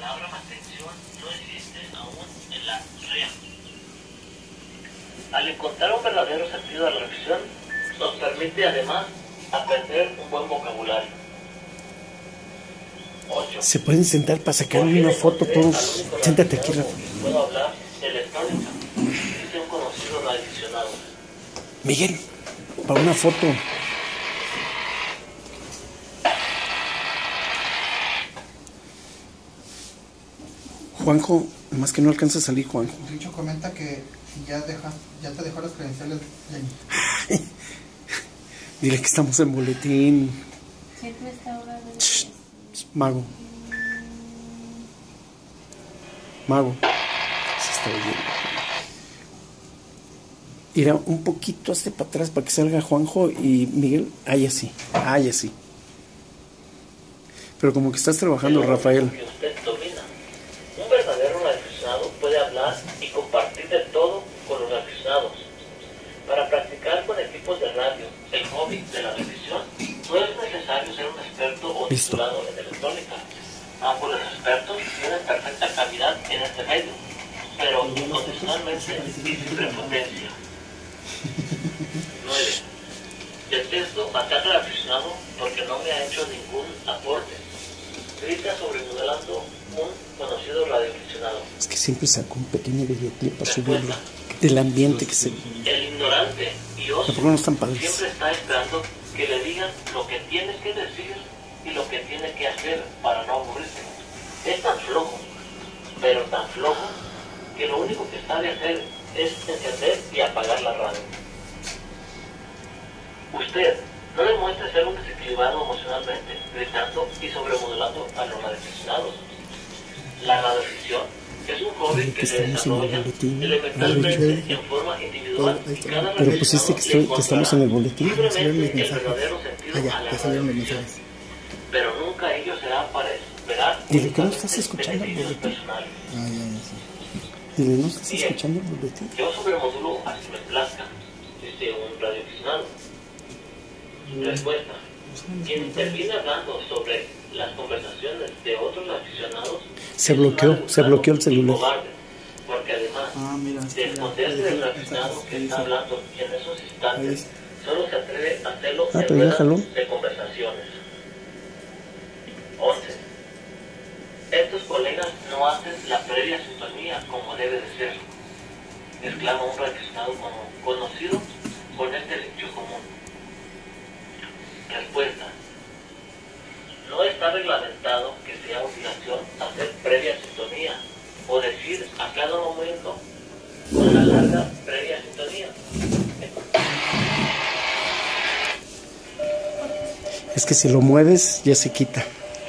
palabra mantención no existe aún en la REA. Al encontrar un verdadero sentido de la reflexión, nos permite además aprender un buen vocabulario. 8. Se pueden sentar para sacar una foto todos. Siéntate aquí, Rafa. Puedo hablar electrónica, dice un conocido radioaficionado. Miguel, para una foto. Juanjo, más que no alcanza a salir, Juanjo. Richo comenta que ya te dejó las credenciales, Jenny. Dile que estamos en boletín. Siempre está hablando. Mago. Mago. Se está oyendo. Irá un poquito hacia para atrás para que salga Juanjo y Miguel. Ahí así. Ahí así. Pero como que estás trabajando, Rafael. Que usted domina. Un verdadero radioaficionado puede hablar y compartir de todo con los radioaficionados. Para practicar con equipos de radio el hobby de la revisión, no es necesario ser un experto o titulado en electrónica. Ambos los expertos tienen perfecta calidad en este medio, pero incondicionalmente y sin prepotencia. 9. Detesto a tal radioaficionado porque no me ha hecho ningún aporte. Grita sobremodelando un conocido radioaficionado. Es que siempre sacó un pequeño videoclip para subirlo. Del ambiente que se... El ignorante y oso ¿Por qué no están padres? siempre está esperando que le digan lo que tiene que decir y lo que tiene que hacer para no aburrirse. Es tan flojo, pero tan flojo, que lo único que sabe hacer es encender y apagar la radio. Usted no demuestre ser un desequilibrado emocionalmente, gritando y sobremodelando a los radioaficionados. La radioafición es un hobby que se desarrolla elementalmente en forma individual. Pero pusiste que estamos en el boletín. Libremente el verdadero sentido a la Ya salieron los radioafición. mensajes. Pero nunca ello será para esperar Dile que no estás escuchando el beneficios boletín. personales. Sí. Dile, ¿no estás escuchando el boletín? Yo sobremodulo a si me plazca, dice un radioaficionado. Respuesta. Quien interviene hablando sobre las conversaciones de otros aficionados Se bloqueó el celular. cobarde, porque además Mira. de esconderse del aficionado que está hablando en esos instantes, solo se atreve a hacerlo en pero ya ruedas jaló. de conversaciones. 11. Estos colegas no hacen la previa sintonía como debe de ser, exclama un radioaficionado conocido con este dicho común. Respuesta. No está reglamentado que sea obligación hacer previa sintonía o decir a cada momento con la larga previa sintonía. Es que si lo mueves, ya se quita.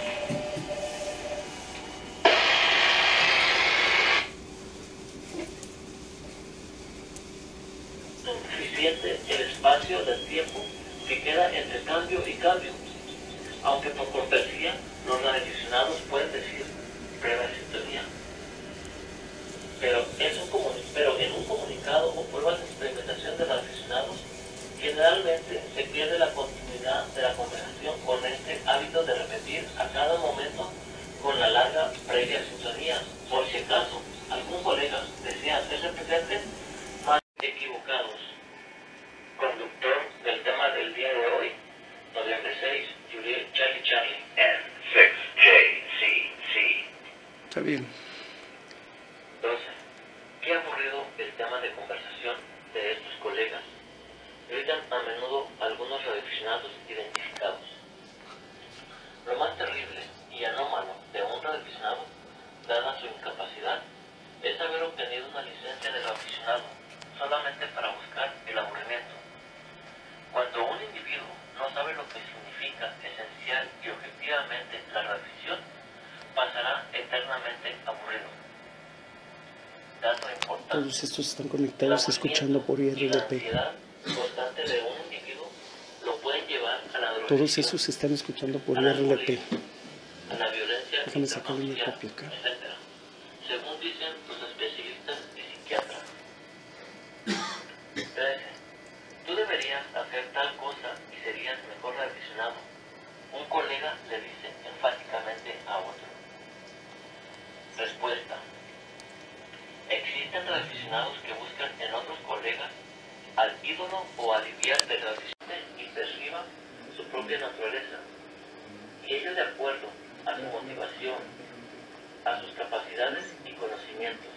Suficiente el espacio del tiempo que queda entre cambio y cambio, aunque por cortesía los radioaficionados pueden decir prueba de sintonía. Pero en un comunicado o prueba de experimentación de radioaficionados, generalmente se pierde la continuidad de la conversación con este hábito de repetir a cada momento con la larga previa sintonía. Por si acaso algún colega desea hacerse presente, más equivocados. Conductor del tema del día de hoy, noviembre 6, Juliet Charlie and 6JCC. Está bien. 12. Qué aburrido el tema de conversación de estos colegas. Gritan a menudo algunos radioaficionados identificados. Lo más terrible y anómalo de un radioaficionado, dada su incapacidad, es haber obtenido una licencia de radioaficionado solamente para buscar el aburrimiento. Cuando un individuo no sabe lo que significa esencial y objetivamente la radioafición, pasará eternamente aburrido. Dato importante. Todos estos están conectados escuchando por IRLP. La ansiedad constante de un individuo lo pueden llevar a la drogadicción, Todos esos están escuchando por a la IRLP. alcoholismo, a la violencia Déjame sacarle una intrafamiliar, copia acá. etc. Según dicen los especialistas y psiquiatras. 13. Tú deberías hacer tal cosa y serías mejor radioaficionado. Un colega le dice enfáticamente a otro. Existen radioaficionados que buscan en otros colegas al ídolo o aliviar del radioaficionado y perciban su propia naturaleza, y ello de acuerdo a su motivación, a sus capacidades y conocimientos.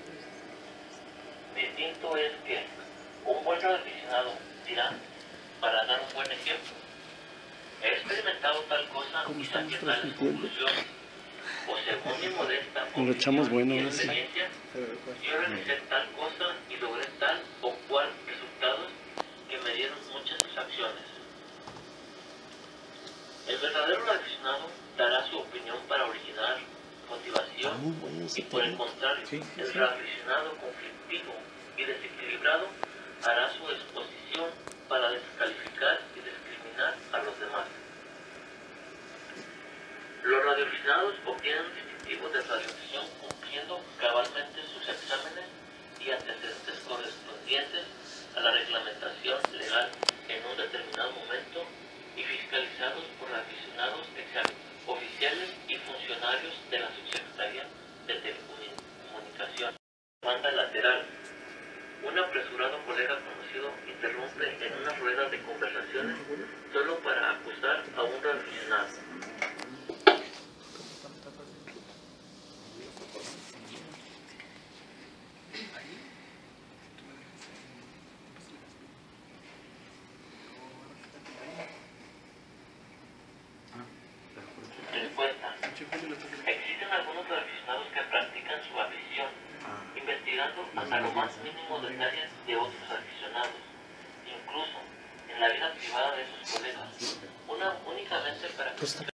Distinto es que un buen radioaficionado dirá, para dar un buen ejemplo, he experimentado tal cosa y saqué tales conclusiones, o según mi modesta Nos lo echamos bueno, y ¿no? Sí. experiencia, yo realicé tal cosa y logré tal o cual resultados que me dieron muchas satisfacciones. El verdadero radioaficionado dará su opinión para originar motivación, Muy bueno ese y por el tema. contrario, Sí, el sí. radioaficionado conflictivo y desequilibrado hará su exposición para descalificar y discriminar a los demás. Los radioaficionados obtienen un distintivo de radioafición cumpliendo cabalmente sus exámenes y antecedentes correspondientes a la reglamentación legal en un determinado momento y fiscalizados por radioaficionados oficiales y funcionarios de la Subsecretaría de Telecomunicación. Banda lateral. Un apresurado colega conocido interrumpe en una rueda de conversaciones solo para acusar a un radioaficionado. Respuesta. Existen algunos radioaficionados que practican su afición, investigando hasta lo más mínimo detalles de otros aficionados, incluso en la vida privada de sus colegas, únicamente para